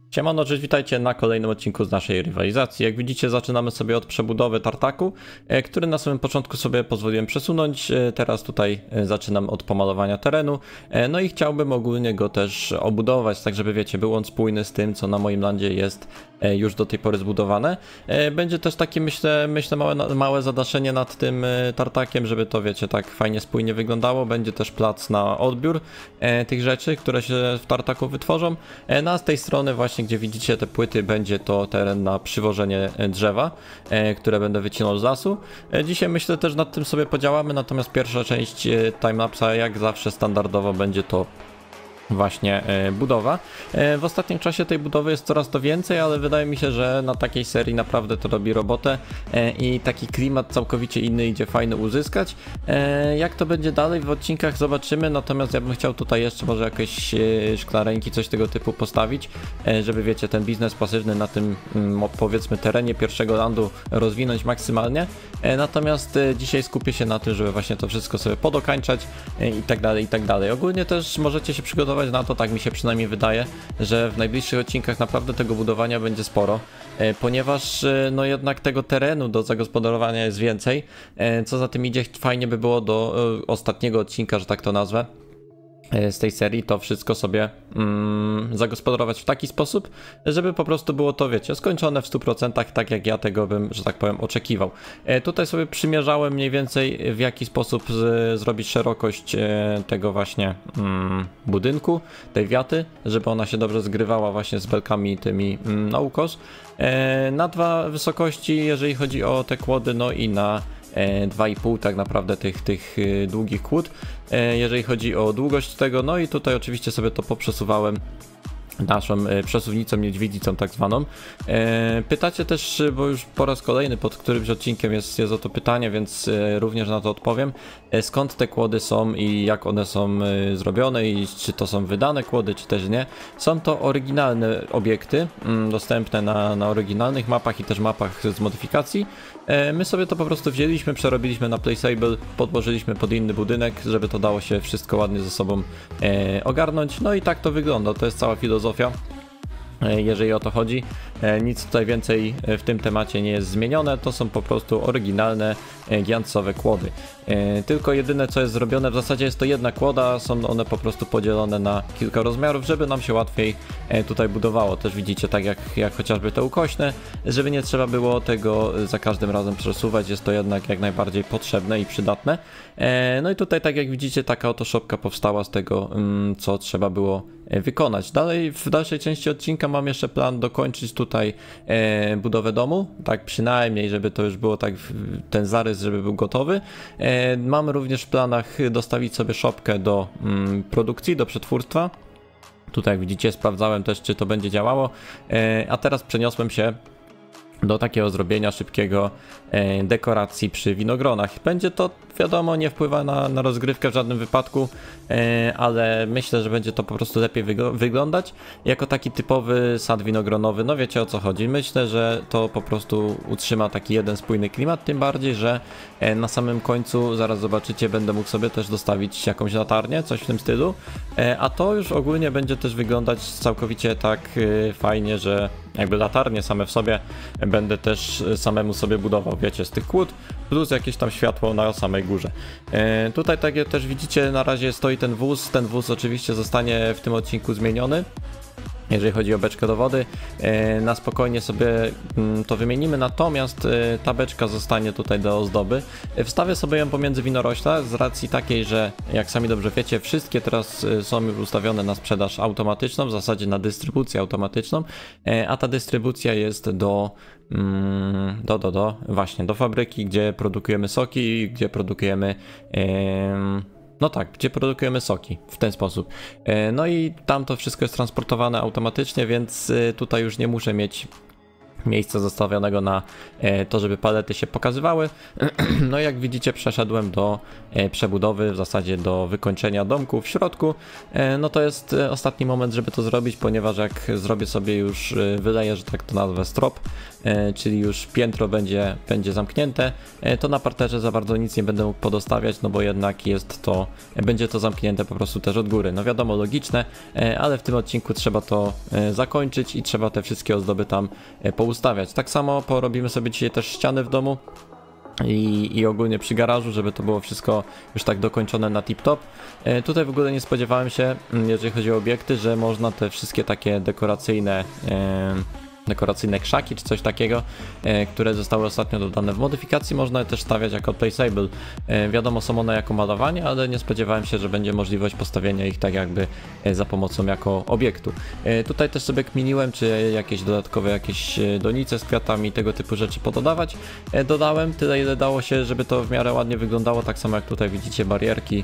Siemano, cześć, witajcie na kolejnym odcinku z naszej rywalizacji. Jak widzicie, zaczynamy sobie od przebudowy tartaku, który na samym początku sobie pozwoliłem przesunąć. Teraz tutaj zaczynam od pomalowania terenu. No i chciałbym ogólnie go też obudować, tak żeby wiecie, był on spójny z tym, co na moim landzie jest już do tej pory zbudowane. Będzie też takie, myślę małe zadaszenie nad tym tartakiem, żeby to, wiecie, tak fajnie spójnie wyglądało. Będzie też plac na odbiór tych rzeczy, które się w tartaku wytworzą. No a z tej strony właśnie, gdzie widzicie te płyty, będzie to teren na przywożenie drzewa, które będę wycinał z lasu. Dzisiaj myślę też nad tym sobie podziałamy, natomiast pierwsza część timelapsa jak zawsze standardowo będzie to właśnie budowa. W ostatnim czasie tej budowy jest coraz to więcej, ale wydaje mi się, że na takiej serii naprawdę to robi robotę i taki klimat całkowicie inny idzie fajny uzyskać. Jak to będzie dalej w odcinkach zobaczymy, natomiast ja bym chciał tutaj jeszcze może jakieś szklarenki, coś tego typu postawić, żeby wiecie, ten biznes pasywny na tym powiedzmy terenie pierwszego landu rozwinąć maksymalnie. Natomiast dzisiaj skupię się na tym, żeby właśnie to wszystko sobie podokańczać i tak dalej, i tak dalej. Ogólnie też możecie się przygotować na to, tak mi się przynajmniej wydaje, że w najbliższych odcinkach naprawdę tego budowania będzie sporo, ponieważ no jednak tego terenu do zagospodarowania jest więcej. Co za tym idzie, fajnie by było do ostatniego odcinka, że tak to nazwę, z tej serii to wszystko sobie zagospodarować w taki sposób, żeby po prostu było to, wiecie, skończone w 100%, tak jak ja tego bym, że tak powiem, oczekiwał. Tutaj sobie przymierzałem mniej więcej, w jaki sposób zrobić szerokość tego właśnie budynku, tej wiaty, żeby ona się dobrze zgrywała właśnie z belkami tymi na ukos. Na dwa wysokości, jeżeli chodzi o te kłody, no i na 2,5 tak naprawdę tych długich kłód, jeżeli chodzi o długość tego. No i tutaj oczywiście sobie to poprzesuwałem naszą przesuwnicą niedźwiedzicą tak zwaną. Pytacie też, bo już po raz kolejny pod którymś odcinkiem jest o to pytanie, więc również na to odpowiem. Skąd te kłody są i jak one są zrobione i czy to są wydane kłody, czy też nie. Są to oryginalne obiekty, dostępne na oryginalnych mapach i też mapach z modyfikacji. My sobie to po prostu wzięliśmy, przerobiliśmy na placeable, podłożyliśmy pod inny budynek, żeby to dało się wszystko ładnie ze sobą ogarnąć. No i tak to wygląda, to jest cała filozofia, jeżeli o to chodzi. Nic tutaj więcej w tym temacie nie jest zmienione, to są po prostu oryginalne giantsowe kłody. Tylko jedyne co jest zrobione, w zasadzie jest to jedna kłoda, są one po prostu podzielone na kilka rozmiarów, żeby nam się łatwiej tutaj budowało. Też widzicie, tak jak chociażby te ukośne, żeby nie trzeba było tego za każdym razem przesuwać, jest to jednak jak najbardziej potrzebne i przydatne. No i tutaj, tak jak widzicie, taka oto szopka powstała z tego, co trzeba było wykonać. Dalej, w dalszej części odcinka mam jeszcze plan dokończyć tutaj budowę domu, tak przynajmniej, żeby to już było tak, ten zarys, żeby był gotowy. Mam również w planach dostawić sobie szopkę do produkcji, do przetwórstwa. Tutaj jak widzicie, sprawdzałem też, czy to będzie działało, a teraz przeniosłem się do takiego zrobienia szybkiego dekoracji przy winogronach. Będzie to, wiadomo, nie wpływa na rozgrywkę w żadnym wypadku, ale myślę, że będzie to po prostu lepiej wyglądać jako taki typowy sad winogronowy. No wiecie, o co chodzi. Myślę, że to po prostu utrzyma taki jeden spójny klimat, tym bardziej, że na samym końcu, zaraz zobaczycie, będę mógł sobie też dostawić jakąś latarnię, coś w tym stylu, a to już ogólnie będzie też wyglądać całkowicie tak fajnie, że jakby latarnie same w sobie będę też samemu sobie budował, wiecie, z tych kłód, plus jakieś tam światło na samej górze. Tutaj, tak jak też widzicie, na razie stoi ten wóz oczywiście zostanie w tym odcinku zmieniony. Jeżeli chodzi o beczkę do wody, na spokojnie sobie to wymienimy, natomiast ta beczka zostanie tutaj do ozdoby. Wstawię sobie ją pomiędzy winorośla z racji takiej, że jak sami dobrze wiecie, wszystkie teraz są już ustawione na sprzedaż automatyczną, w zasadzie na dystrybucję automatyczną, a ta dystrybucja jest właśnie do fabryki, gdzie produkujemy soki, gdzie produkujemy no tak, gdzie produkujemy soki w ten sposób. No i tam to wszystko jest transportowane automatycznie, więc tutaj już nie muszę mieć miejsca zostawionego na to, żeby palety się pokazywały. No jak widzicie, przeszedłem do przebudowy, w zasadzie do wykończenia domku w środku. No to jest ostatni moment, żeby to zrobić, ponieważ jak zrobię sobie już, wyleję, że tak to nazwę, strop, czyli już piętro będzie zamknięte, to na parterze za bardzo nic nie będę mógł podostawiać, no bo jednak będzie to zamknięte po prostu też od góry. No wiadomo, logiczne, ale w tym odcinku trzeba to zakończyć i trzeba te wszystkie ozdoby tam poustawiać. Tak samo porobimy sobie dzisiaj też ściany w domu i ogólnie przy garażu, żeby to było wszystko już tak dokończone na tip-top. Tutaj w ogóle nie spodziewałem się, jeżeli chodzi o obiekty, że można te wszystkie takie dekoracyjne krzaki czy coś takiego, które zostały ostatnio dodane w modyfikacji, można je też stawiać jako placeable. Wiadomo, są one jako malowanie, ale nie spodziewałem się, że będzie możliwość postawienia ich tak jakby za pomocą jako obiektu. Tutaj też sobie kminiłem, czy jakieś dodatkowe donice z kwiatami, tego typu rzeczy pododawać. Dodałem tyle, ile dało się, żeby to w miarę ładnie wyglądało, tak samo jak tutaj widzicie barierki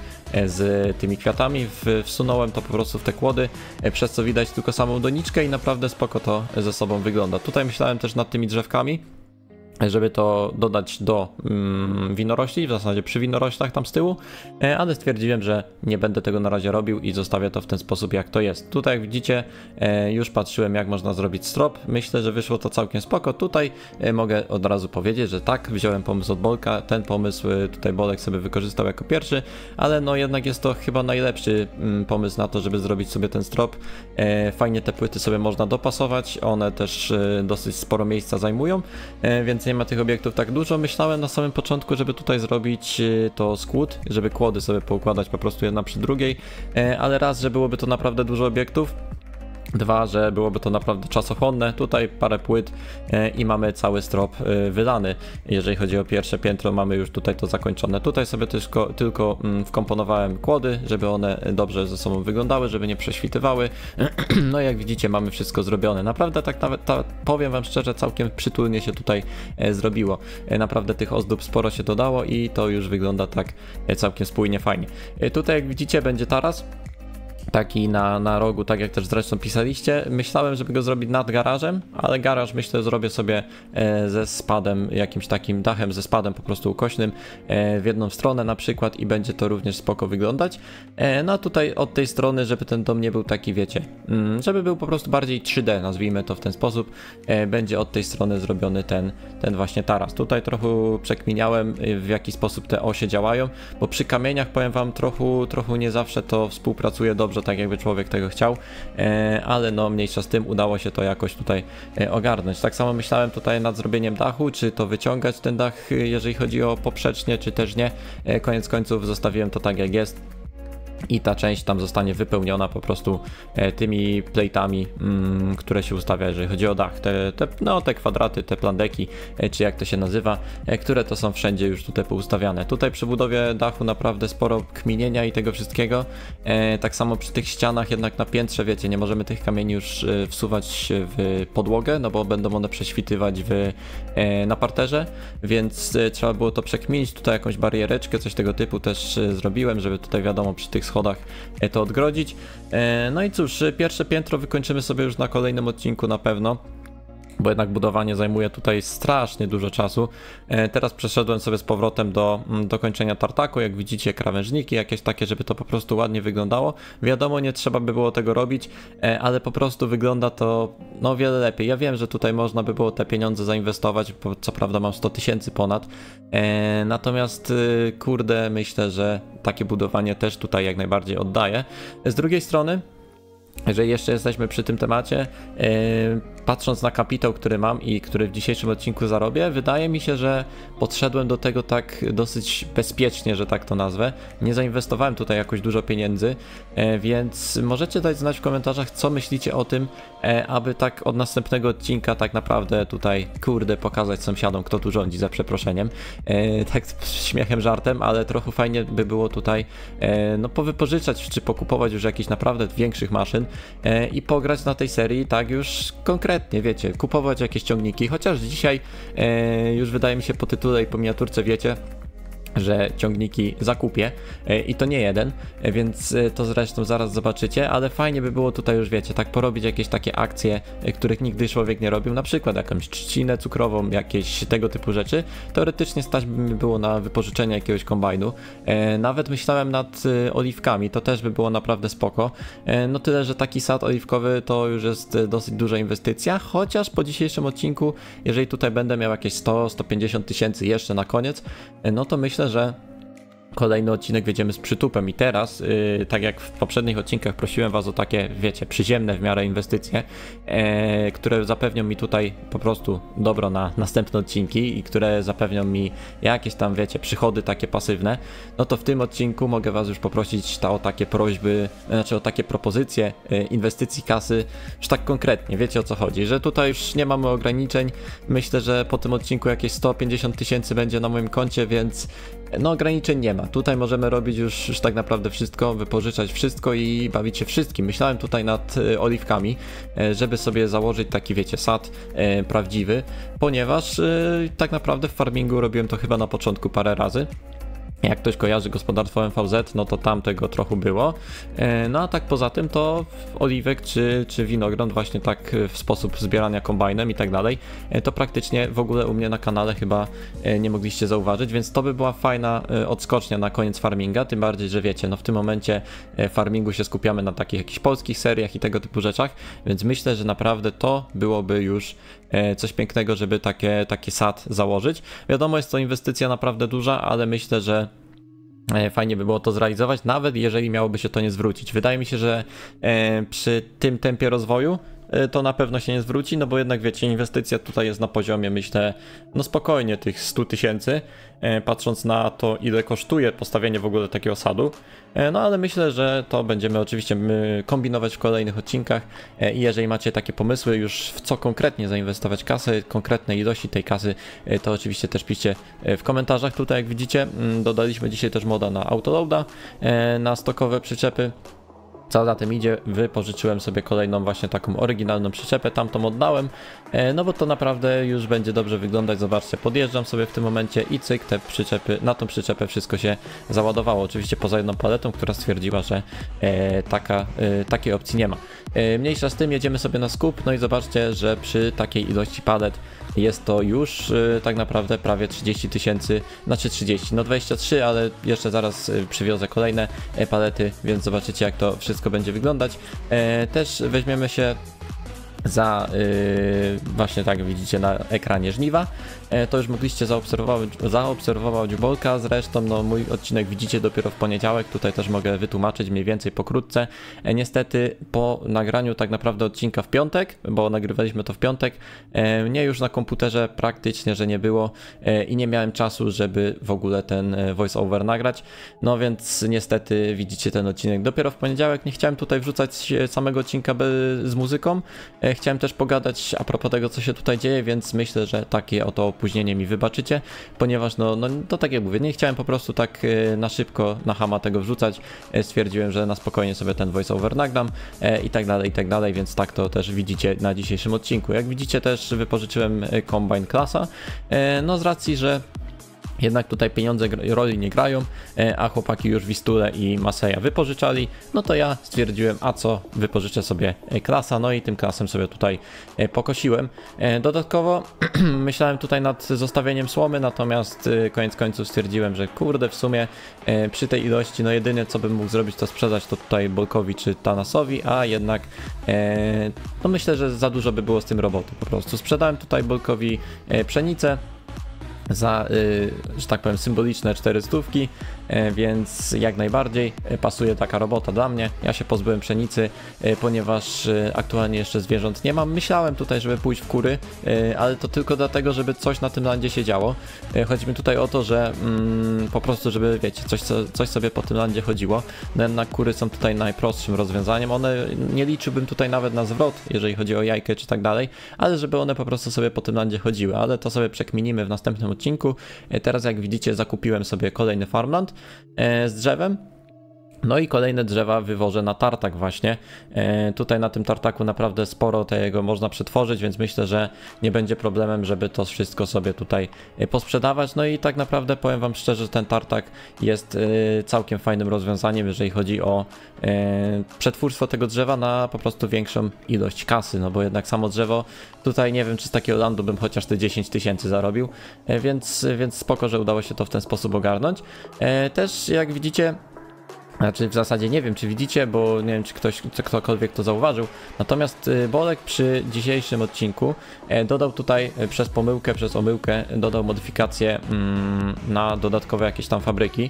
z tymi kwiatami. Wsunąłem to po prostu w te kłody, przez co widać tylko samą doniczkę i naprawdę spoko to ze sobą wygląda. Tutaj myślałem też nad tymi drzewkami, żeby to dodać do winorośli, w zasadzie przy winoroślach tam z tyłu, ale stwierdziłem, że nie będę tego na razie robił i zostawię to w ten sposób, jak to jest. Tutaj jak widzicie, już patrzyłem, jak można zrobić strop. Myślę, że wyszło to całkiem spoko. Tutaj mogę od razu powiedzieć, że tak, wziąłem pomysł od Bolka, ten pomysł tutaj Bolek sobie wykorzystał jako pierwszy, ale no jednak jest to chyba najlepszy pomysł na to, żeby zrobić sobie ten strop. Fajnie te płyty sobie można dopasować, one też dosyć sporo miejsca zajmują, więc nie ma tych obiektów tak dużo. Myślałem na samym początku, żeby tutaj zrobić to skłód, żeby kłody sobie poukładać po prostu jedna przy drugiej, ale raz, że byłoby to naprawdę dużo obiektów, dwa, że byłoby to naprawdę czasochłonne. Tutaj parę płyt i mamy cały strop wylany. Jeżeli chodzi o pierwsze piętro, mamy już tutaj to zakończone. Tutaj sobie tylko wkomponowałem kłody, żeby one dobrze ze sobą wyglądały, żeby nie prześwitywały. No jak widzicie, mamy wszystko zrobione. Naprawdę tak nawet, powiem wam szczerze, całkiem przytulnie się tutaj zrobiło. Naprawdę tych ozdób sporo się dodało i to już wygląda tak całkiem spójnie, fajnie. Tutaj jak widzicie, będzie taras. Taki na rogu, tak jak też zresztą pisaliście. Myślałem, żeby go zrobić nad garażem, ale garaż myślę zrobię sobie ze spadem, jakimś takim dachem ze spadem po prostu ukośnym w jedną stronę na przykład i będzie to również spoko wyglądać. No a tutaj od tej strony, żeby ten dom nie był taki, wiecie, żeby był po prostu bardziej 3D, nazwijmy to w ten sposób, będzie od tej strony zrobiony ten właśnie taras. Tutaj trochę przekminiałem, w jaki sposób te osie działają, bo przy kamieniach, powiem wam, trochę nie zawsze to współpracuje dobrze, tak jakby człowiek tego chciał, ale no mniejsza z tym, udało się to jakoś tutaj ogarnąć. Tak samo myślałem tutaj nad zrobieniem dachu, czy to wyciągać ten dach, jeżeli chodzi o poprzecznie, czy też nie. Koniec końców zostawiłem to tak, jak jest. I ta część tam zostanie wypełniona po prostu tymi plejtami, które się ustawia, jeżeli chodzi o dach. Te kwadraty, te plandeki, czy jak to się nazywa, które to są wszędzie już tutaj poustawiane. Tutaj przy budowie dachu naprawdę sporo kminienia i tego wszystkiego. Tak samo przy tych ścianach, jednak na piętrze, wiecie, nie możemy tych kamieni już wsuwać w podłogę, no bo będą one prześwitywać na parterze, więc trzeba było to przekminić. Tutaj jakąś bariereczkę, coś tego typu też zrobiłem, żeby tutaj wiadomo przy tych schodach to odgrodzić. No i cóż, pierwsze piętro wykończymy sobie już na kolejnym odcinku na pewno, bo jednak budowanie zajmuje tutaj strasznie dużo czasu. Teraz przeszedłem sobie z powrotem do dokończenia tartaku, jak widzicie krawężniki jakieś takie, żeby to po prostu ładnie wyglądało. Wiadomo, nie trzeba by było tego robić, ale po prostu wygląda to no wiele lepiej. Ja wiem, że tutaj można by było te pieniądze zainwestować, bo co prawda mam 100 000 ponad, natomiast kurde, myślę, że takie budowanie też tutaj jak najbardziej oddaje. Z drugiej strony, jeżeli jeszcze jesteśmy przy tym temacie, patrząc na kapitał, który mam i który w dzisiejszym odcinku zarobię, wydaje mi się, że podszedłem do tego tak dosyć bezpiecznie, że tak to nazwę. Nie zainwestowałem tutaj jakoś dużo pieniędzy, więc możecie dać znać w komentarzach, co myślicie o tym, aby tak od następnego odcinka tak naprawdę tutaj, kurde, pokazać sąsiadom, kto tu rządzi, za przeproszeniem. Tak śmiechem, żartem, ale trochę fajnie by było tutaj no powypożyczać, czy pokupować już jakichś naprawdę większych maszyn i pograć na tej serii tak już konkretnie, wiecie, kupować jakieś ciągniki, chociaż dzisiaj już wydaje mi się po tytule i po miniaturce wiecie, że ciągniki zakupię i to nie jeden, więc to zresztą zaraz zobaczycie, ale fajnie by było tutaj już wiecie, tak porobić jakieś takie akcje, których nigdy człowiek nie robił, na przykład jakąś trzcinę cukrową, jakieś tego typu rzeczy. Teoretycznie stać by mi było na wypożyczenie jakiegoś kombajnu, nawet myślałem nad oliwkami, to też by było naprawdę spoko, no tyle, że taki sad oliwkowy to już jest dosyć duża inwestycja, chociaż po dzisiejszym odcinku, jeżeli tutaj będę miał jakieś 100-150 tysięcy jeszcze na koniec, no to myślę, że kolejny odcinek wiedziemy z przytupem i teraz, tak jak w poprzednich odcinkach prosiłem was o takie, wiecie, przyziemne w miarę inwestycje, które zapewnią mi tutaj po prostu dobro na następne odcinki i które zapewnią mi jakieś tam, wiecie, przychody takie pasywne, no to w tym odcinku mogę was już poprosić o takie prośby, znaczy o takie propozycje inwestycji kasy, już tak konkretnie, wiecie o co chodzi, że tutaj już nie mamy ograniczeń, myślę, że po tym odcinku jakieś 150 tysięcy będzie na moim koncie, więc no ograniczeń nie ma. Tutaj możemy robić już tak naprawdę wszystko, wypożyczać wszystko i bawić się wszystkim. Myślałem tutaj nad oliwkami, żeby sobie założyć taki, wiecie, sad prawdziwy, ponieważ tak naprawdę w farmingu robiłem to chyba na początku parę razy. Jak ktoś kojarzy gospodarstwo MVZ, no to tam tego trochę było. No a tak poza tym to oliwek czy winogron właśnie tak w sposób zbierania kombajnem i tak dalej, to praktycznie w ogóle u mnie na kanale chyba nie mogliście zauważyć, więc to by była fajna odskocznia na koniec farminga, tym bardziej, że wiecie, no w tym momencie farmingu się skupiamy na takich jakichś polskich seriach i tego typu rzeczach, więc myślę, że naprawdę to byłoby już coś pięknego, żeby taki sad założyć. Wiadomo, jest to inwestycja naprawdę duża, ale myślę, że fajnie by było to zrealizować, nawet jeżeli miałoby się to nie zwrócić. Wydaje mi się, że przy tym tempie rozwoju to na pewno się nie zwróci, no bo jednak wiecie, inwestycja tutaj jest na poziomie, myślę, no spokojnie tych 100 tysięcy, patrząc na to, ile kosztuje postawienie w ogóle takiego sadu, no ale myślę, że to będziemy oczywiście kombinować w kolejnych odcinkach i jeżeli macie takie pomysły już w co konkretnie zainwestować kasę, konkretne ilości tej kasy, to oczywiście też piszcie w komentarzach. Tutaj jak widzicie, dodaliśmy dzisiaj też moda na autoloada, na stokowe przyczepy. Co za tym idzie, wypożyczyłem sobie kolejną właśnie taką oryginalną przyczepę, tamtą oddałem, no bo to naprawdę już będzie dobrze wyglądać. Zobaczcie, podjeżdżam sobie w tym momencie i cyk, te przyczepy, na tą przyczepę wszystko się załadowało. Oczywiście poza jedną paletą, która stwierdziła, że takiej opcji nie ma. Mniejsza z tym, jedziemy sobie na skup, no i zobaczcie, że przy takiej ilości palet jest to już tak naprawdę prawie 30 tysięcy, znaczy 30, no 23, ale jeszcze zaraz przywiozę kolejne palety, więc zobaczycie jak to wszystko będzie wyglądać. Też weźmiemy się za właśnie tak widzicie na ekranie żniwa, to już mogliście zaobserwować Bolka, zresztą no mój odcinek widzicie dopiero w poniedziałek, tutaj też mogę wytłumaczyć mniej więcej pokrótce. Niestety po nagraniu tak naprawdę odcinka w piątek, bo nagrywaliśmy to w piątek, mnie już na komputerze praktycznie, że nie było i nie miałem czasu, żeby w ogóle ten voice over nagrać, no więc niestety widzicie ten odcinek dopiero w poniedziałek. Nie chciałem tutaj wrzucać samego odcinka z muzyką, chciałem też pogadać a propos tego, co się tutaj dzieje, więc myślę, że takie oto opóźnienie mi wybaczycie, ponieważ no to tak jak mówię, nie chciałem po prostu tak na szybko, na chama tego wrzucać, stwierdziłem, że na spokojnie sobie ten voiceover nagram i tak dalej, więc tak to też widzicie na dzisiejszym odcinku. Jak widzicie też wypożyczyłem Combine Classa, no z racji, że jednak tutaj pieniądze roli nie grają, a chłopaki już Wistulę i Maseja wypożyczali, no to ja stwierdziłem, a co, wypożyczę sobie klasa, no i tym klasem sobie tutaj pokosiłem. Dodatkowo myślałem tutaj nad zostawieniem słomy, natomiast koniec końców stwierdziłem, że kurde, w sumie przy tej ilości, no jedynie co bym mógł zrobić, to sprzedać to tutaj Bolkowi czy Thanasowi, a jednak no myślę, że za dużo by było z tym roboty po prostu. Sprzedałem tutaj Bolkowi pszenicę za, że tak powiem, symboliczne 400, więc jak najbardziej pasuje taka robota dla mnie. Ja się pozbyłem pszenicy, ponieważ aktualnie jeszcze zwierząt nie mam. Myślałem tutaj, żeby pójść w kury, ale to tylko dlatego, żeby coś na tym landzie się działo. Chodzi mi tutaj o to, że po prostu, żeby wiecie, coś sobie po tym landzie chodziło. No jednak kury są tutaj najprostszym rozwiązaniem. One nie liczyłbym tutaj nawet na zwrot, jeżeli chodzi o jajkę czy tak dalej, ale żeby one po prostu sobie po tym landzie chodziły, ale to sobie przekminimy w następnym odcinku. Teraz jak widzicie zakupiłem sobie kolejny farmland z drzewem. No i kolejne drzewa wywożę na tartak właśnie. Tutaj na tym tartaku naprawdę sporo tego można przetworzyć, więc myślę, że nie będzie problemem, żeby to wszystko sobie tutaj posprzedawać. No i tak naprawdę powiem wam szczerze, że ten tartak jest całkiem fajnym rozwiązaniem, jeżeli chodzi o przetwórstwo tego drzewa na po prostu większą ilość kasy, no bo jednak samo drzewo tutaj nie wiem, czy z takiego landu bym chociaż te 10 000 zarobił, więc spoko, że udało się to w ten sposób ogarnąć. Też jak widzicie, znaczy w zasadzie nie wiem, czy widzicie, bo nie wiem, czy ktokolwiek to zauważył. Natomiast Bolek przy dzisiejszym odcinku dodał tutaj przez omyłkę dodał modyfikacje na dodatkowe jakieś tam fabryki,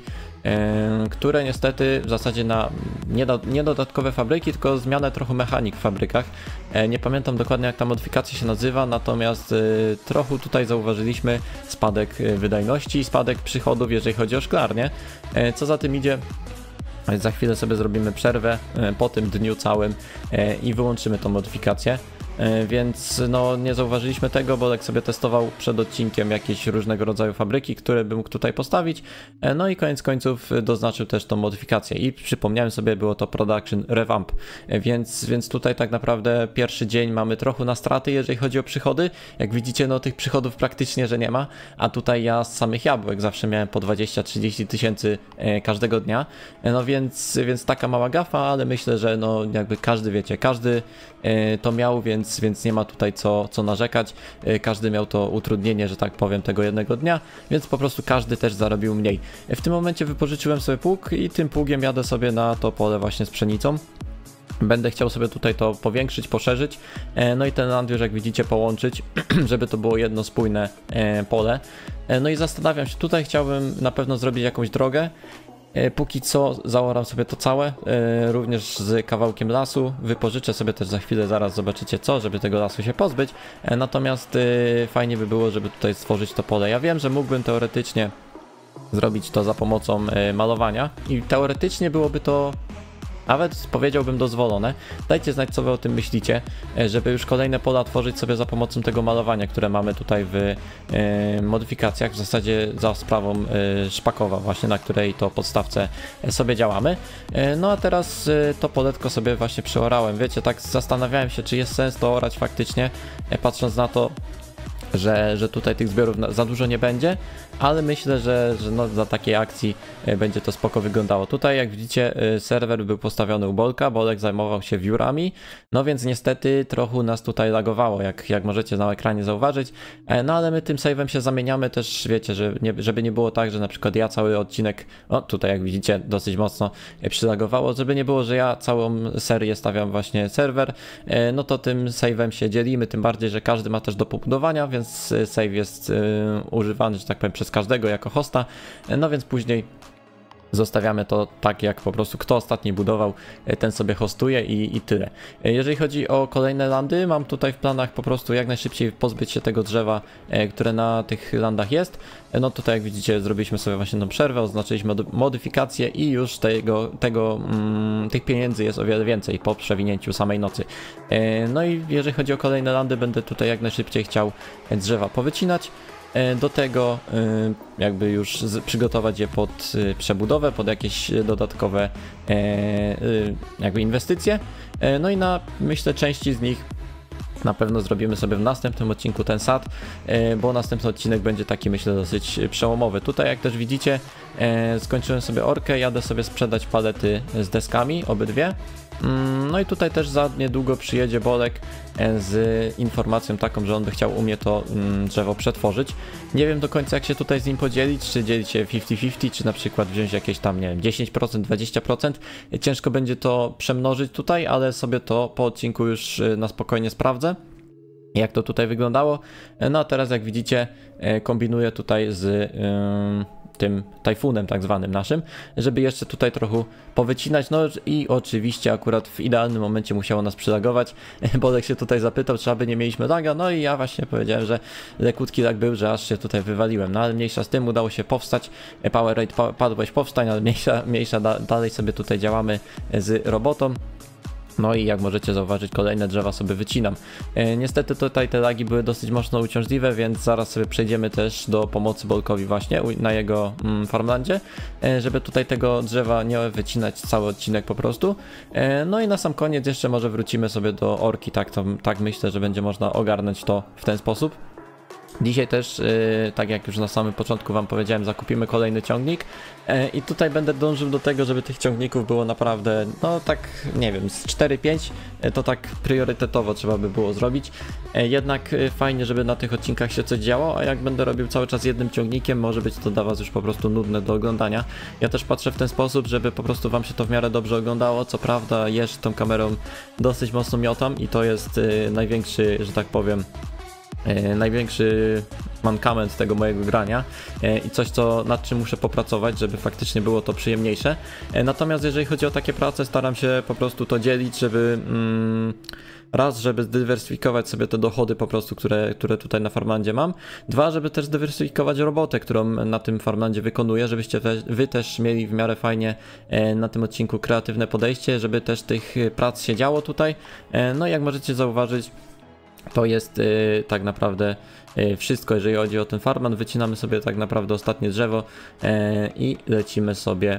które niestety w zasadzie nie dodatkowe fabryki, tylko zmianę trochę mechanik w fabrykach. Nie pamiętam dokładnie, jak ta modyfikacja się nazywa, natomiast trochę tutaj zauważyliśmy spadek wydajności i spadek przychodów, jeżeli chodzi o szklarnię. Co za tym idzie, za chwilę sobie zrobimy przerwę po tym dniu całym i wyłączymy tą modyfikację. Więc no nie zauważyliśmy tego, bo Bolek sobie testował przed odcinkiem jakieś różnego rodzaju fabryki, które by mógł tutaj postawić. No i koniec końców doznaczył też tą modyfikację i przypomniałem sobie, było to Production Revamp, więc tutaj tak naprawdę pierwszy dzień mamy trochę na straty, jeżeli chodzi o przychody. Jak widzicie, no tych przychodów praktycznie, że nie ma, a tutaj ja z samych jabłek zawsze miałem po 20-30 tysięcy każdego dnia, no więc taka mała gafa, ale myślę, że no jakby każdy, wiecie, każdy to miał, więc nie ma tutaj co narzekać. Każdy miał to utrudnienie, że tak powiem, tego jednego dnia, więc po prostu każdy też zarobił mniej. W tym momencie wypożyczyłem sobie pług i tym pługiem jadę sobie na to pole właśnie z pszenicą. Będę chciał sobie tutaj to powiększyć, poszerzyć, no i ten land już, jak widzicie, połączyć, żeby to było jedno spójne pole. No i zastanawiam się, tutaj chciałbym na pewno zrobić jakąś drogę. Póki co zaoram sobie to całe, również z kawałkiem lasu. Wypożyczę sobie też za chwilę, zaraz zobaczycie co, żeby tego lasu się pozbyć. Natomiast fajnie by było, żeby tutaj stworzyć to pole. Ja wiem, że mógłbym teoretycznie zrobić to za pomocą malowania i teoretycznie byłoby to nawet, powiedziałbym, dozwolone. Dajcie znać, co wy o tym myślicie, żeby już kolejne pola tworzyć sobie za pomocą tego malowania, które mamy tutaj w modyfikacjach, w zasadzie za sprawą Szpakowa właśnie, na której to podstawce sobie działamy. No a teraz to poletko sobie właśnie przeorałem. Wiecie, tak zastanawiałem się, czy jest sens to orać faktycznie, patrząc na to, że tutaj tych zbiorów za dużo nie będzie, ale myślę, że no, za takiej akcji będzie to spoko wyglądało. Tutaj, jak widzicie, serwer był postawiony u Bolka, Bolek zajmował się wiórami, no więc niestety trochę nas tutaj lagowało, jak możecie na ekranie zauważyć, no ale my tym save'em się zamieniamy też, wiecie, żeby nie było tak, że na przykład ja cały odcinek, o tutaj jak widzicie dosyć mocno przylagowało, żeby nie było, że ja całą serię stawiam właśnie serwer, no to tym save'em się dzielimy, tym bardziej, że każdy ma też do pobudowania, więc save jest używany, że tak powiem, przez każdego jako hosta, no więc później zostawiamy to tak, jak po prostu kto ostatni budował, ten sobie hostuje i tyle. Jeżeli chodzi o kolejne landy, mam tutaj w planach po prostu jak najszybciej pozbyć się tego drzewa, które na tych landach jest. No tutaj, jak widzicie, zrobiliśmy sobie właśnie tą przerwę, oznaczyliśmy modyfikację i już tych pieniędzy jest o wiele więcej po przewinięciu samej nocy. No i jeżeli chodzi o kolejne landy, będę tutaj jak najszybciej chciał drzewa powycinać. Do tego jakby już przygotować je pod przebudowę, pod jakieś dodatkowe jakby inwestycje. No i na, myślę, części z nich na pewno zrobimy sobie w następnym odcinku ten sad, bo następny odcinek będzie taki, myślę, dosyć przełomowy. Tutaj, jak też widzicie, skończyłem sobie orkę, jadę sobie sprzedać palety z deskami, obydwie. No i tutaj też za niedługo przyjedzie Bolek z informacją taką, że on by chciał u mnie to drzewo przetworzyć. Nie wiem do końca, jak się tutaj z nim podzielić, czy dzielić się 50-50, czy na przykład wziąć jakieś tam, nie wiem, 10%, 20%. Ciężko będzie to przemnożyć tutaj, ale sobie to po odcinku już na spokojnie sprawdzę, jak to tutaj wyglądało. No a teraz, jak widzicie, kombinuję tutaj z tym tajfunem tak zwanym naszym, żeby jeszcze tutaj trochę powycinać, no i oczywiście akurat w idealnym momencie musiało nas przylagować. Bolek się tutaj zapytał, czy aby nie mieliśmy laga, no i ja właśnie powiedziałem, że lekutki lag był, że aż się tutaj wywaliłem, no ale mniejsza z tym, udało się powstać. Powerade, padłeś, powstań, ale mniejsza dalej sobie tutaj działamy z robotą. No i jak możecie zauważyć, kolejne drzewa sobie wycinam. Niestety tutaj te lagi były dosyć mocno uciążliwe, więc zaraz sobie przejdziemy też do pomocy Bolkowi właśnie na jego farmlandzie, żeby tutaj tego drzewa nie wycinać cały odcinek po prostu. No i na sam koniec jeszcze może wrócimy sobie do orki, tak myślę, że będzie można ogarnąć to w ten sposób. Dzisiaj też, tak jak już na samym początku wam powiedziałem, zakupimy kolejny ciągnik i tutaj będę dążył do tego, żeby tych ciągników było naprawdę, no tak, nie wiem, z 4-5 to tak priorytetowo trzeba by było zrobić. Jednak fajnie, żeby na tych odcinkach się coś działo, a jak będę robił cały czas jednym ciągnikiem, może być to dla was już po prostu nudne do oglądania. Ja też patrzę w ten sposób, żeby po prostu wam się to w miarę dobrze oglądało. Co prawda, jeszcze tą kamerą dosyć mocno miotam i to jest największy, że tak powiem, największy mankament tego mojego grania i coś, nad czym muszę popracować, żeby faktycznie było to przyjemniejsze. Natomiast jeżeli chodzi o takie prace, staram się po prostu to dzielić, żeby raz, żeby zdywersyfikować sobie te dochody po prostu, które tutaj na farmlandzie mam. Dwa, żeby też zdywersyfikować robotę, którą na tym farmlandzie wykonuję, żebyście wy też mieli w miarę fajnie na tym odcinku kreatywne podejście, żeby też tych prac się działo tutaj. No i jak możecie zauważyć, to jest tak naprawdę wszystko, jeżeli chodzi o ten farmland. Wycinamy sobie tak naprawdę ostatnie drzewo i lecimy sobie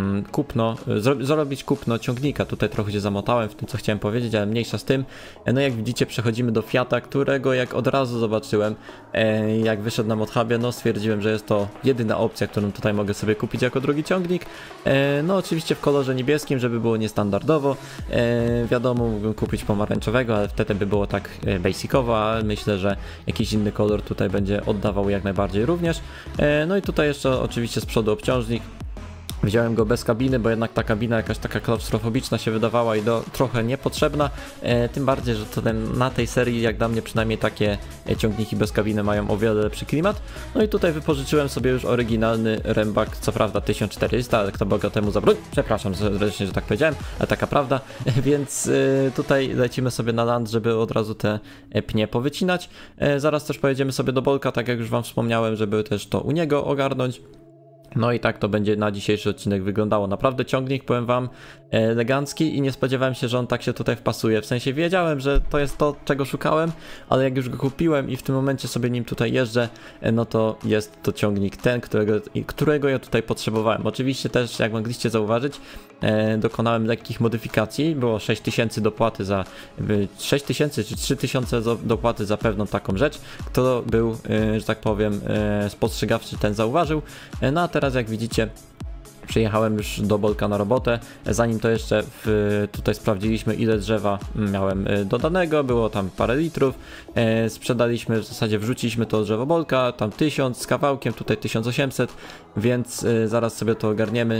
zrobić kupno ciągnika. Tutaj trochę się zamotałem w tym, co chciałem powiedzieć, ale mniejsza z tym. No jak widzicie, przechodzimy do Fiata, którego jak od razu zobaczyłem, jak wyszedł na ModHubie, no stwierdziłem, że jest to jedyna opcja, którą tutaj mogę sobie kupić jako drugi ciągnik. No oczywiście w kolorze niebieskim, żeby było niestandardowo. Wiadomo, mógłbym kupić pomarańczowego, ale wtedy by było tak basicowo, ale myślę, że jakiś inny kolor tutaj będzie oddawał jak najbardziej również. No i tutaj jeszcze oczywiście z przodu obciążnik. Wziąłem go bez kabiny, bo jednak ta kabina jakaś taka klaustrofobiczna się wydawała i trochę niepotrzebna. Tym bardziej, że na tej serii, jak dla mnie przynajmniej, takie ciągniki bez kabiny mają o wiele lepszy klimat. No i tutaj wypożyczyłem sobie już oryginalny Rembak, co prawda 1400, ale kto Boga temu zabroni. Przepraszam zresztą, że tak powiedziałem, ale taka prawda. Więc tutaj lecimy sobie na land, żeby od razu te pnie powycinać. Zaraz też pojedziemy sobie do Bolka, tak jak już wam wspomniałem, żeby też to u niego ogarnąć. No i tak to będzie na dzisiejszy odcinek wyglądało. Naprawdę ciągnik, powiem wam, elegancki i nie spodziewałem się, że on tak się tutaj wpasuje. W sensie wiedziałem, że to jest to, czego szukałem, ale jak już go kupiłem i w tym momencie sobie nim tutaj jeżdżę, no to jest to ciągnik ten, którego ja tutaj potrzebowałem. Oczywiście też, jak mogliście zauważyć, dokonałem lekkich modyfikacji. Było 6000 dopłaty za 6000 czy 3000 dopłaty za pewną taką rzecz. Kto był, że tak powiem, spostrzegawczy, ten zauważył. No a teraz, jak widzicie, przyjechałem już do Bolka na robotę. Zanim to jeszcze tutaj sprawdziliśmy, ile drzewa miałem dodanego, było tam parę litrów. Sprzedaliśmy, w zasadzie wrzuciliśmy to drzewo Bolka, tam 1000 z kawałkiem, tutaj 1800, więc zaraz sobie to ogarniemy,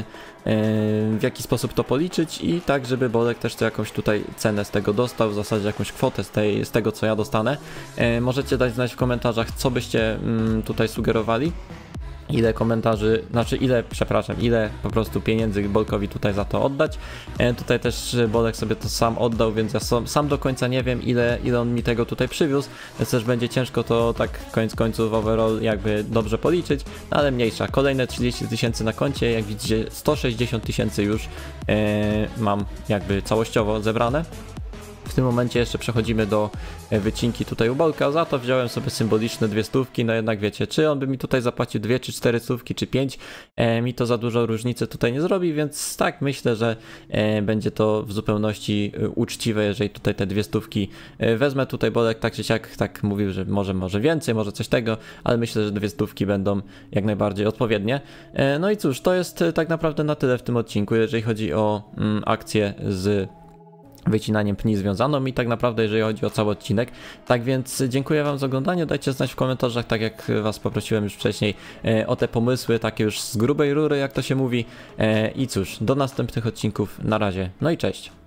w jaki sposób to policzyć i tak, żeby Bolek też to jakąś tutaj cenę z tego dostał, w zasadzie jakąś kwotę z tego, co ja dostanę. Możecie dać znać w komentarzach, co byście tutaj sugerowali. Ile komentarzy, ile po prostu pieniędzy Bolkowi tutaj za to oddać. Tutaj też Bolek sobie to sam oddał, więc ja sam do końca nie wiem, ile on mi tego tutaj przywiózł, więc też będzie ciężko to tak koniec końców overall jakby dobrze policzyć, ale mniejsza. Kolejne 30 000 na koncie, jak widzicie 160 000 już mam jakby całościowo zebrane. W tym momencie jeszcze przechodzimy do wycinki tutaj u Bolka, za to wziąłem sobie symboliczne 200, no jednak wiecie, czy on by mi tutaj zapłacił 2 czy 400 czy 5, mi to za dużo różnicy tutaj nie zrobi, więc tak, myślę, że będzie to w zupełności uczciwe, jeżeli tutaj te 200 wezmę. Tutaj Bolek tak czy siak tak mówił, że może więcej, może coś tego, ale myślę, że 200 będą jak najbardziej odpowiednie. No i cóż, to jest tak naprawdę na tyle w tym odcinku, jeżeli chodzi o akcję z wycinaniem pni związaną i tak naprawdę jeżeli chodzi o cały odcinek. Tak więc dziękuję wam za oglądanie, dajcie znać w komentarzach, tak jak was poprosiłem już wcześniej, o te pomysły, takie już z grubej rury, jak to się mówi. I cóż, do następnych odcinków, na razie, no i cześć.